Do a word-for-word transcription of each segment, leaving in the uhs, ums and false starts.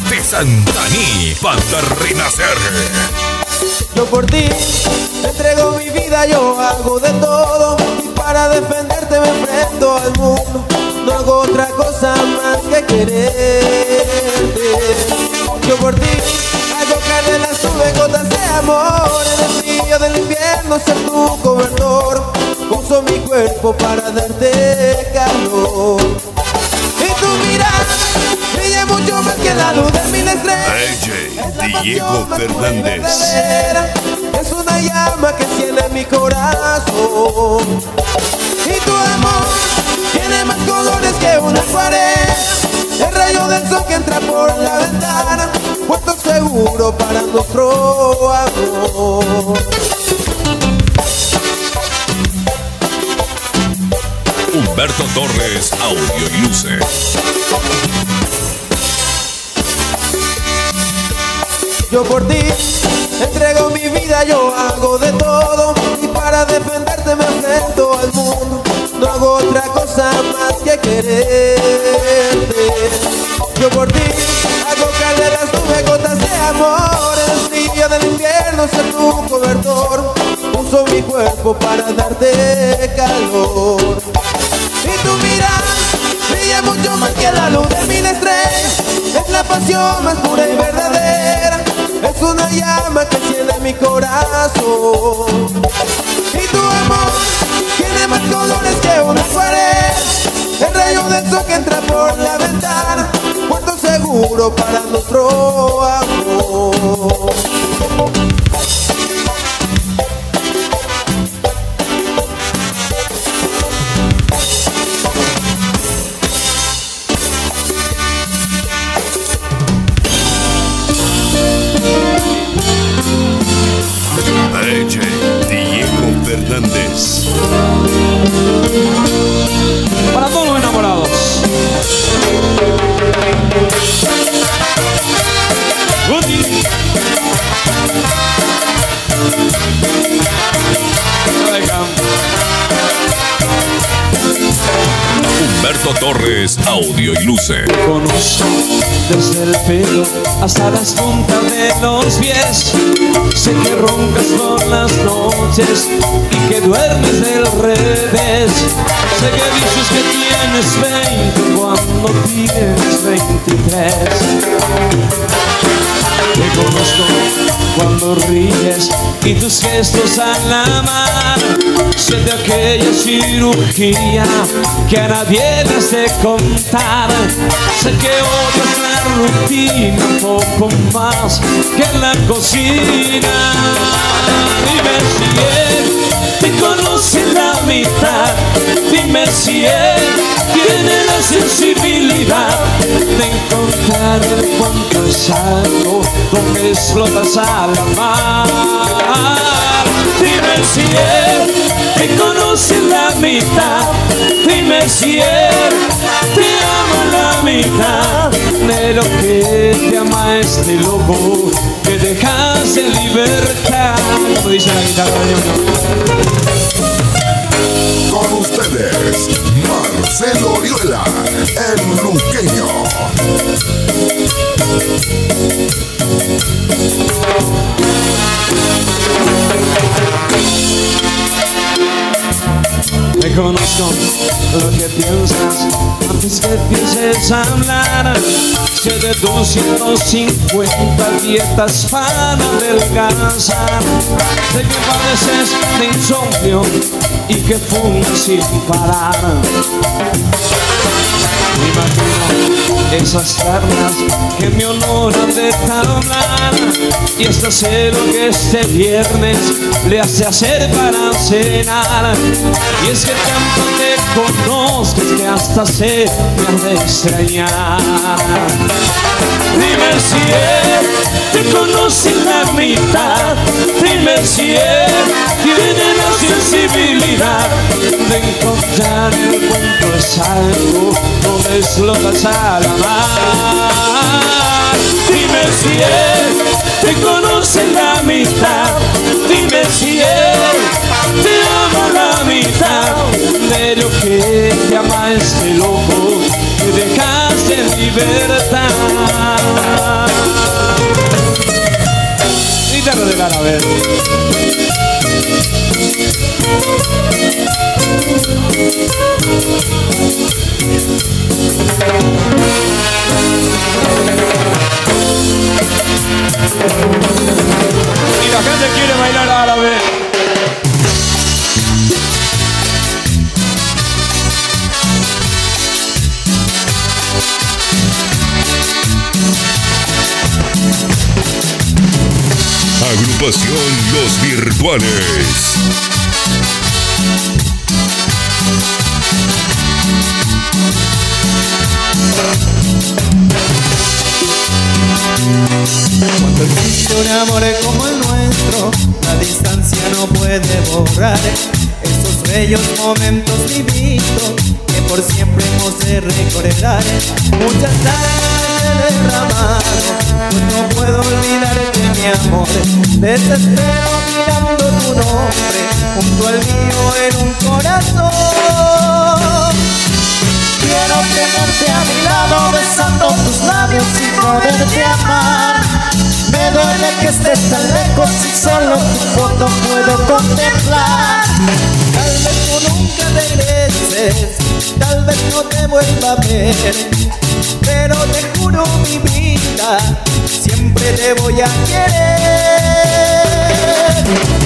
de Santaní, para renacer. Yo por ti entrego mi vida, yo hago de todo, y para defenderte me enfrento al mundo. No hago otra cosa más que quererte. Yo por ti hago caer las nubes gotas de amor, en el frío del invierno ser tu cobertor. Uso mi cuerpo para darte calor, y tu mirada brilla mucho más que la luz de mil estrellas. D J Diego Fernández. Es una llama que enciende mi corazón, y tu amor tiene más colores que una acuarela. El rayo del sol que entra por la ventana, puesto seguro para nuestro amor. Humberto Torres, audio y luces. Yo por ti entrego mi vida, yo hago de todo, y para defenderte me enfrento al mundo. No hago otra cosa más que quererte. Yo por ti hago caer las nubes gotas de amor, en el frío del invierno ser tu cobertor. Uso mi cuerpo para darte calor, y tu mirada brilla mucho más que la luz de mil estrellas. Es la pasión más pura y verdadera, es una llama que enciende mi corazón, y tu amor tiene más colores que una acuarela. El rayo del sol que entra por la ventana, puerto seguro para nuestro amor. D J Diego Fernández. Para todos los enamorados. Guti. Humberto Torres, audio y luces. Te conozco desde el pelo hasta las puntas de los pies. Sé que roncas por las noches y que duermes del revés. Sé que dices que tienes veinte cuando tienes veintitrés. Te conozco cuando ríes y tus gestos al amar. Sé de aquella cirugía que a nadie le has de contar. Sé que odias la rutina un poco más que la cocina. Dime si él te conoce la mitad. Dime si él tiene la sensibilidad de encontrar el punto exacto donde explotas al amar. Dime si él te conoce la mitad. Dime si él te ama la mitad de lo que te ama este loco que dejas en libertad. Como dice la guitarra. Con ustedes, Marcelo Orihuela, el luqueño. Me conozco lo que piensas antes que empieces a hablar. Sé de doscientas cincuenta dietas para adelgazar. Sé que padeces de insomnio y que fumas sin parar. Me imagino esas charlas que me honoran de hablar, y hasta sé lo que este viernes le hace hacer para cenar. Y es que tanto te conozco que hasta sé me has de extrañar. Dime si él te conoce la mitad. Dime si él tiene la sensibilidad de encontrar el punto exacto donde explotas al amar. Dime si él te conoce la mitad. Dime si él te ama la mitad de lo que te ama este loco que dejaste en libertad. ver. Y la gente quiere bailar árabe. Agrupación Los Virtuales. Cuando existe un amor como el nuestro, la distancia no puede borrar esos bellos momentos vividos que por siempre hemos de recordar. Muchas lágrimas derramado, pues no puedo olvidarte mi amor. Desespero mirando tu nombre junto al mío en un corazón. Quiero tenerte a mi lado besando tus labios y poderte amar. Me duele que estés tan lejos y solo tu foto puedo contemplar. Tal vez tú nunca regreses, tal vez no te vuelva a ver, pero te juro mi vida, siempre te voy a querer.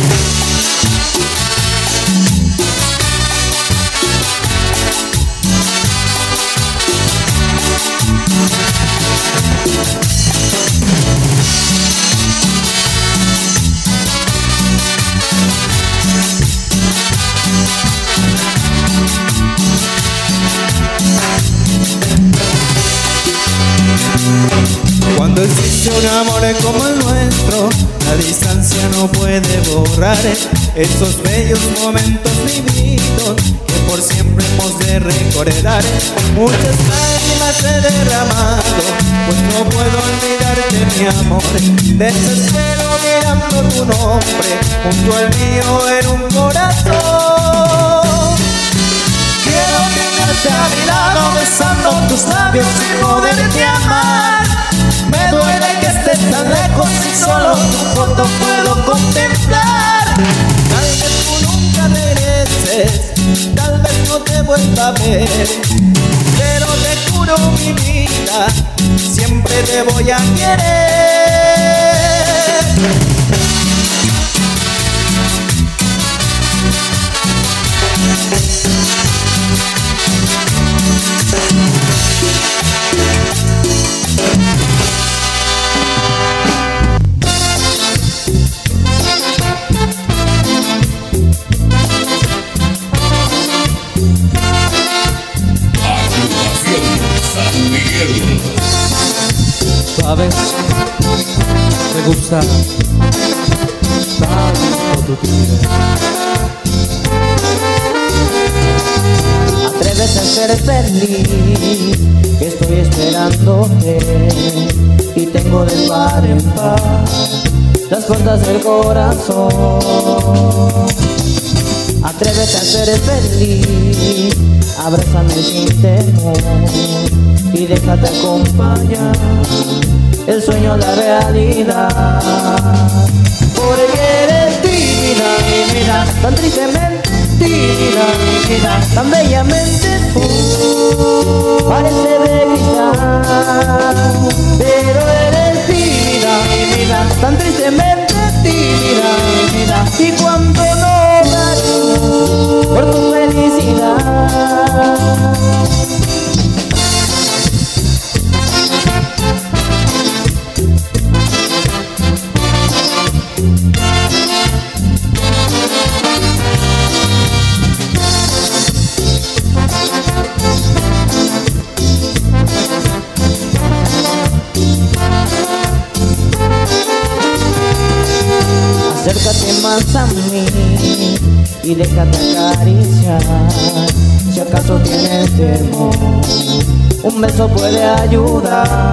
Cuando existe un amor como el nuestro, la distancia no puede borrar esos bellos momentos vividos que por siempre hemos de recordar. Muchas lágrimas he derramado, pues no puedo olvidarte mi amor. Desespero mirando tu nombre junto al mío en un corazón. Quiero tenerte a mi lado besando tus labios y poderte amar. Me duele que estés tan lejos y solo tu foto puedo contemplar. Tal vez tú nunca regreses, tal vez no te vuelva a ver, pero te juro mi vida, siempre te voy a querer. Sabes, me gusta tanto tu piel. Atrévete a ser feliz, que estoy esperándote y tengo de par en par las puertas del corazón. Atrévete a ser feliz, abrázame sin temor y déjate acompañar, el sueño la realidad. Porque eres tímida, tímida, tan tristemente tímida, tímida, tan bellamente tú, parece de cristal. Pero eres tímida, tímida, tan tristemente tímida, tímida, y cuánto no daría por tu felicidad. Acércate más a mí y déjate acariciar. Si acaso tienes temor, un beso puede ayudar.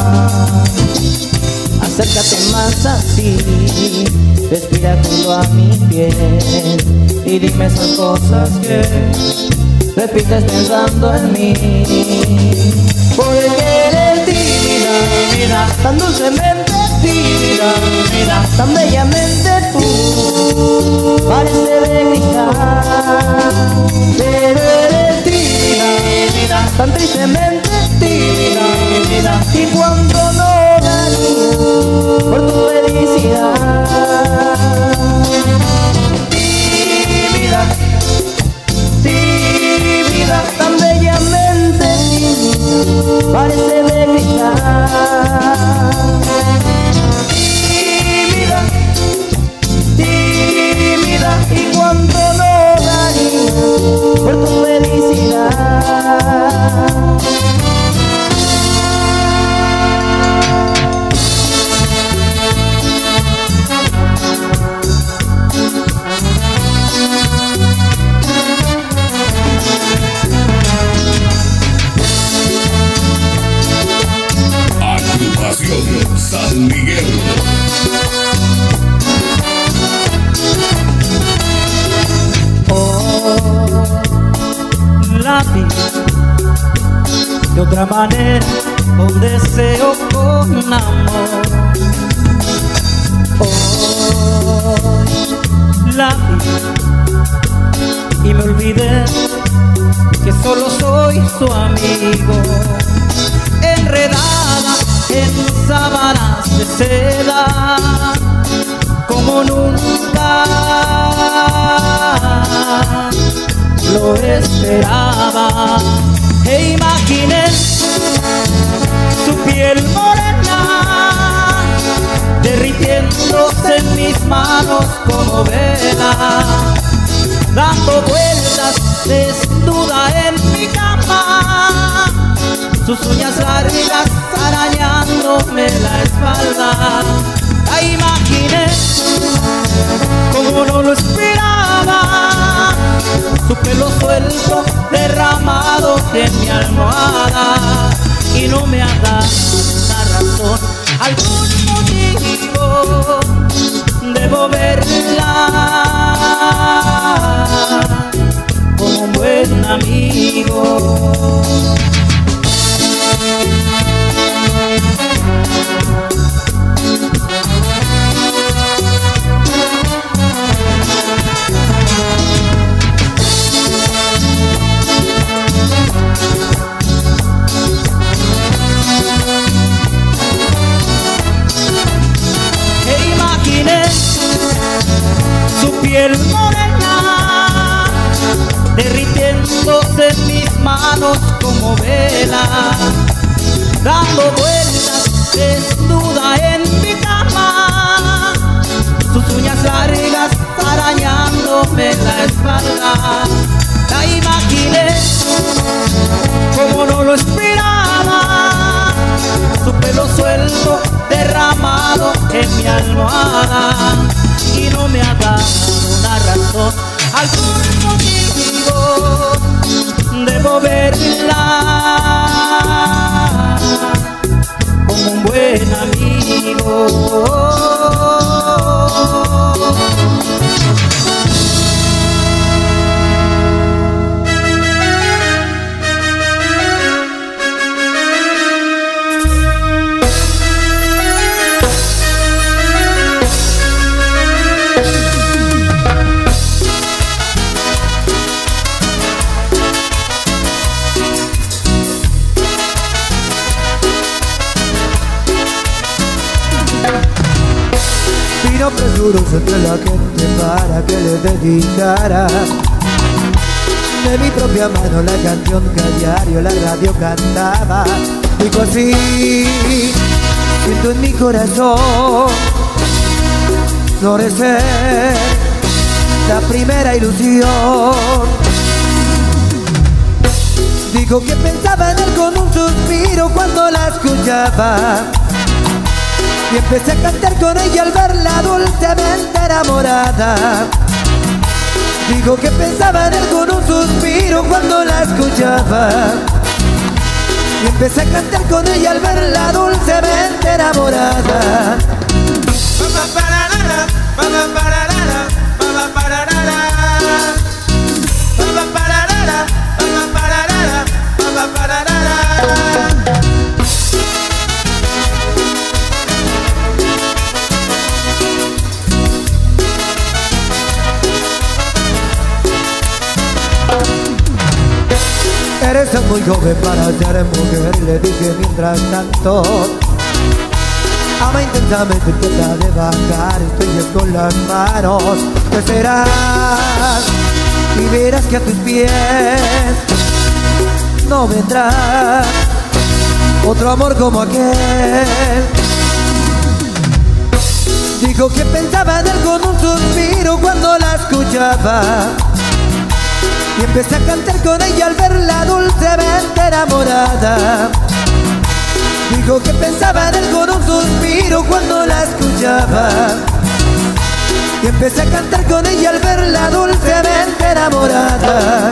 Acércate más así, respira junto a mi piel y dime esas cosas que repites pensando en mí. Porque eres tímida, tímida, tan dulcemente tímida, mira, tan bellamente tú, parece de gritar, pero eres tímida, mira, tan tristemente tímida, mira, y cuando no daría por tu felicidad. Tímida, tímida, tan bellamente tímida, parece de gritar. Tímida, tímida, y cuánto no daría por tu felicidad. San Miguel. Oh, la vi de otra manera, con deseo, con amor. Oh, la vi y me olvidé que solo soy su amigo. Enredada en sábanas de seda, como nunca lo esperaba, e imaginé su piel morena derritiéndose en mis manos como vela, dando vueltas desnuda en mi cama, sus uñas largas arañándome la espalda. La imaginé como no lo esperaba, su pelo suelto derramado en mi almohada, y no me ha dado una razón, algún motivo. Debo verla como un buen amigo. Su piel morena derritiéndose en mis manos como vela, dando vueltas desnuda en mi cama, sus uñas largas arañándome la espalda. La imaginé como no lo esperaba, su pelo suelto derramado en mi almohada, y no me ha dado una razón, algún motivo. Debo verla como un buen amigo. Vino presuroso entre la gente para que le dedicara de mi propia mano la canción que a diario la radio cantaba. Digo así, siento en mi corazón florecer la primera ilusión. Digo que pensaba en él con un suspiro cuando la escuchaba, y empecé a cantar con ella al verla dulcemente enamorada. Digo que pensaba en él con un suspiro cuando la escuchaba, y empecé a cantar con ella al verla dulcemente enamorada. eres muy joven para ser mujer, le dije mientras tanto. Ama intensamente, trata de bajar, estrellas con las manos. Crecerás y verás que a tus pies no vendrá otro amor como aquel. Dijo que pensaba en él con un suspiro cuando la escuchaba, y empecé a cantar con ella al verla dulcemente enamorada. Dijo que pensaba en él con un suspiro cuando la escuchaba, y empecé a cantar con ella al verla dulcemente enamorada.